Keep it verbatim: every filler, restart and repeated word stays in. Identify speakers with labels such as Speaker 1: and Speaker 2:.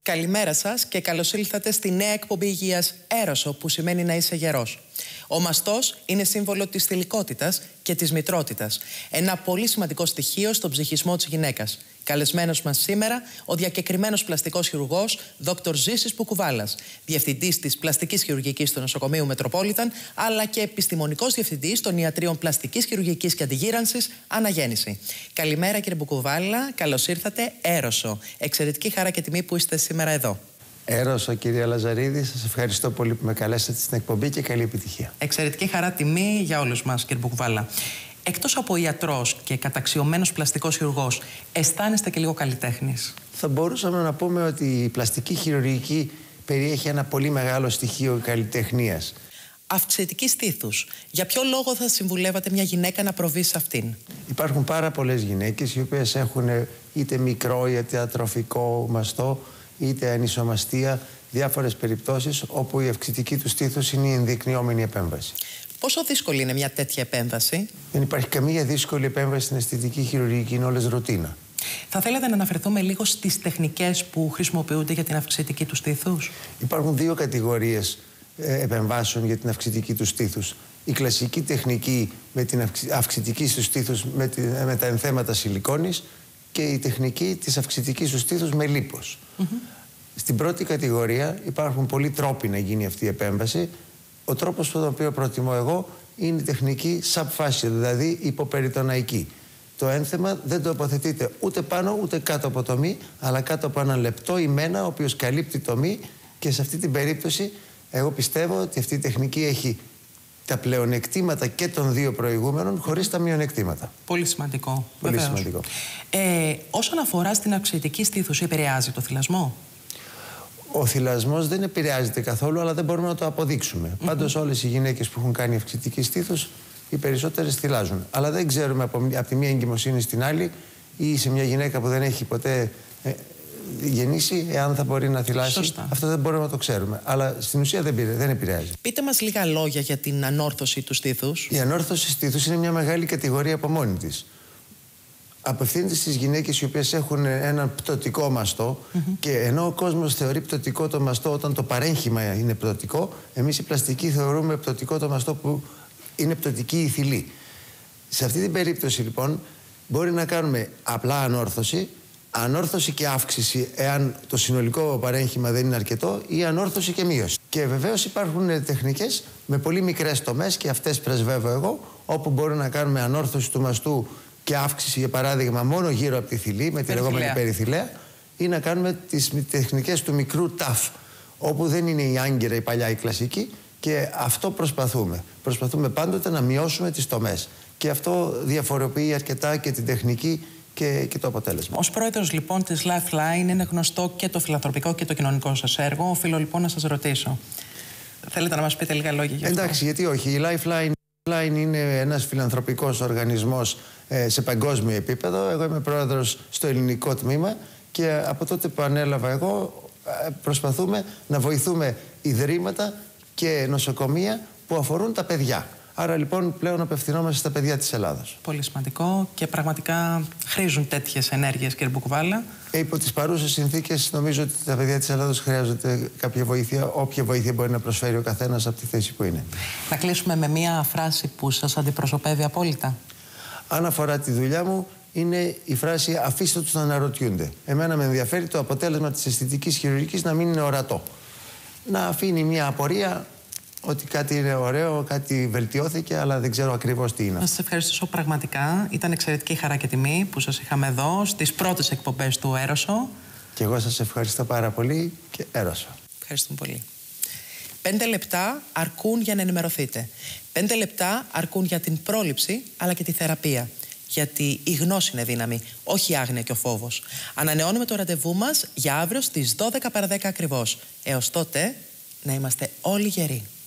Speaker 1: Καλημέρα σας και καλώς ήλθατε στη νέα εκπομπή υγείας Έρωσο, που σημαίνει να είσαι γερός. Ο μαστός είναι σύμβολο της θηλυκότητας και της μητρότητας. Ένα πολύ σημαντικό στοιχείο στον ψυχισμό της γυναίκας. Καλεσμένος μας σήμερα, ο διακεκριμένος πλαστικός χειρουργός δόκτωρ Ζήσης Πουκουβάλας, διευθυντής της πλαστικής χειρουργικής του νοσοκομείου Μετροπόλιταν, αλλά και επιστημονικός διευθυντής των ιατρίων πλαστικής χειρουργικής και αντιγύρανσης Αναγέννηση. Καλημέρα, κύριε Πουκουβάλα, καλώς ήρθατε. Έρωσο. Εξαιρετική χαρά και τιμή που είστε σήμερα εδώ.
Speaker 2: Έρωσο, κυρία Λαζαρίδη, σας ευχαριστώ πολύ που με καλέσατε στην εκπομπή και καλή επιτυχία.
Speaker 1: Εξαιρετική χαρά, τιμή για όλους μας, κύριε Πουκουβάλα. Εκτός από ιατρός και καταξιωμένος πλαστικός χειρουργός, αισθάνεστε και λίγο καλλιτέχνης?
Speaker 2: Θα μπορούσαμε να πούμε ότι η πλαστική χειρουργική περιέχει ένα πολύ μεγάλο στοιχείο καλλιτεχνίας.
Speaker 1: Αυξητική στήθους. Για ποιο λόγο θα συμβουλεύατε μια γυναίκα να προβεί σε αυτήν?
Speaker 2: Υπάρχουν πάρα πολλές γυναίκες οι οποίες έχουν είτε μικρό είτε ατροφικό μαστό, είτε ανισομαστία, διάφορες περιπτώσεις όπου η αυξητική του στήθους είναι η ενδεικνυόμενη επέμβαση.
Speaker 1: Πόσο δύσκολη είναι μια τέτοια επέμβαση?
Speaker 2: Δεν υπάρχει καμία δύσκολη επέμβαση στην αισθητική χειρουργική, είναι όλες ρουτίνα.
Speaker 1: Θα θέλατε να αναφερθούμε λίγο στις τεχνικές που χρησιμοποιούνται για την αυξητική του στήθους?
Speaker 2: Υπάρχουν δύο κατηγορίες ε, επεμβάσεων για την αυξητική του στήθους. Η κλασική τεχνική με την αυξητική του στήθους με, τη, με τα ενθέματα σιλικόνης και η τεχνική της αυξητικής του στήθους με λίπος. Mm-hmm. Στην πρώτη κατηγορία υπάρχουν πολλοί τρόποι να γίνει αυτή η επέμβαση. Ο τρόπος τον οποίο προτιμώ εγώ είναι η τεχνική subfascial, δηλαδή υποπεριτοναϊκή. Το ένθεμα δεν τοποθετείται ούτε πάνω ούτε κάτω από το μη, αλλά κάτω από ένα λεπτό ημένα, ο οποίος καλύπτει το μη, και σε αυτή την περίπτωση εγώ πιστεύω ότι αυτή η τεχνική έχει τα πλεονεκτήματα και των δύο προηγούμενων χωρίς τα μειονεκτήματα.
Speaker 1: Πολύ σημαντικό.
Speaker 2: Πολύ
Speaker 1: βεβαίως.
Speaker 2: σημαντικό.
Speaker 1: Ε, όσον αφορά στην αυξητική στήθους, επηρεάζει το θυλασμό?
Speaker 2: Ο θυλασμός δεν επηρεάζεται καθόλου, αλλά δεν μπορούμε να το αποδείξουμε. Mm-hmm. Πάντως, όλες οι γυναίκες που έχουν κάνει αυξητική στήθους, οι περισσότερες θυλάζουν. Αλλά δεν ξέρουμε από, από τη μία εγκυμοσύνη στην άλλη ή σε μια γυναίκα που δεν έχει ποτέ ε, γεννήσει, εάν θα μπορεί να θυλάσει.
Speaker 1: Σωστά.
Speaker 2: Αυτό δεν μπορούμε να το ξέρουμε. Αλλά στην ουσία δεν, πήρε, δεν επηρεάζει.
Speaker 1: Πείτε μας λίγα λόγια για την ανόρθωση του στήθους.
Speaker 2: Η ανόρθωση στήθους είναι μια μεγάλη κατηγορία από μόνη της. Απευθύνεται στις γυναίκες οι οποίες έχουν έναν πτωτικό μαστό, mm-hmm. και ενώ ο κόσμος θεωρεί πτωτικό το μαστό όταν το παρέγχημα είναι πτωτικό, εμείς οι πλαστικοί θεωρούμε πτωτικό το μαστό που είναι πτωτική η θηλή. Σε αυτή την περίπτωση λοιπόν μπορεί να κάνουμε απλά ανόρθωση, ανόρθωση και αύξηση εάν το συνολικό παρέγχημα δεν είναι αρκετό, ή ανόρθωση και μείωση. Και βεβαίως υπάρχουν τεχνικές με πολύ μικρές τομές, και αυτές πρεσβεύω εγώ, όπου μπορούμε να κάνουμε ανόρθωση του μαστού και αύξηση, για παράδειγμα, μόνο γύρω από τη θηλή, με τη λεγόμενη περιθηλαία, ή να κάνουμε τις τεχνικές του μικρού ταφ, όπου δεν είναι η άγκυρα η παλιά η κλασική, και αυτό προσπαθούμε. Προσπαθούμε πάντοτε να μειώσουμε τις τομές. Και αυτό διαφοροποιεί αρκετά και την τεχνική και, και το αποτέλεσμα.
Speaker 1: Ως πρόεδρος λοιπόν της Lifeline, είναι γνωστό και το φιλανθρωπικό και το κοινωνικό σας έργο. Οφείλω λοιπόν να σας ρωτήσω. Θέλετε να μας πείτε λίγα λόγια για αυτό?
Speaker 2: Εντάξει, γιατί όχι. Η Lifeline είναι ένας φιλανθρωπικός οργανισμός ε, σε παγκόσμιο επίπεδο. Εγώ είμαι πρόεδρος στο ελληνικό τμήμα, και από τότε που ανέλαβα εγώ ε, προσπαθούμε να βοηθούμε ιδρύματα και νοσοκομεία που αφορούν τα παιδιά. Άρα λοιπόν πλέον απευθυνόμαστε στα παιδιά της Ελλάδος.
Speaker 1: Πολύ σημαντικό, και πραγματικά χρήζουν τέτοιες ενέργειες, κύριε Πουκουβάλα.
Speaker 2: Ε, υπό τις παρούσες συνθήκες νομίζω ότι τα παιδιά της Ελλάδος χρειάζονται κάποια βοήθεια, όποια βοήθεια μπορεί να προσφέρει ο καθένας από τη θέση που είναι.
Speaker 1: Να κλείσουμε με μία φράση που σας αντιπροσωπεύει απόλυτα.
Speaker 2: Αν αφορά τη δουλειά μου, είναι η φράση «αφήστε τους να αναρωτιούνται». Εμένα με ενδιαφέρει το αποτέλεσμα της αισθητικής χειρουργικής να μην είναι ορατό. Να αφήνει μια απορία ότι κάτι είναι ωραίο, κάτι βελτιώθηκε, αλλά δεν ξέρω ακριβώς τι είναι.
Speaker 1: Να σας ευχαριστήσω πραγματικά. Ήταν εξαιρετική χαρά και τιμή που σας είχαμε εδώ στις πρώτες εκπομπές του Έρωσο.
Speaker 2: Και εγώ σας ευχαριστώ πάρα πολύ, και Έρωσο.
Speaker 1: Ευχαριστούμε πολύ. Πέντε λεπτά αρκούν για να ενημερωθείτε. Πέντε λεπτά αρκούν για την πρόληψη, αλλά και τη θεραπεία. Γιατί η γνώση είναι δύναμη, όχι η άγνοια και ο φόβος. Ανανεώνουμε το ραντεβού μας για αύριο στις δώδεκα παρά δέκα ακριβώς. Έως τότε, να είμαστε όλοι γεροί.